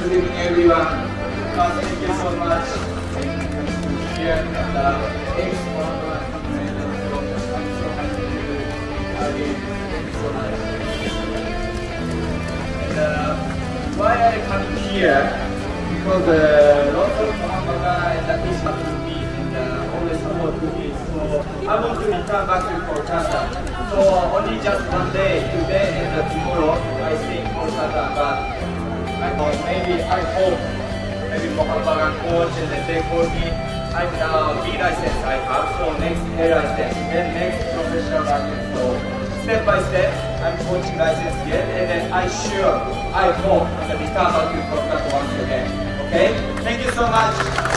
Good evening, everyone. Thank you so much. Here at the Mohun Bagan. I'm so happy to again. Thank you so much. And why I come here? Because lots of Mohun Bagan and the Islam to me and always support to me. So I want to return back to Kolkata. So only just one day, today and tomorrow, I stay in Kolkata. But I thought maybe I hope maybe Mohun Bagan coach and then they call me. I'm now B license I have, so next A license, then next professional license. So step by step, I'm coaching license again, and then I hope to return back to Kolkata once again. Okay? Thank you so much.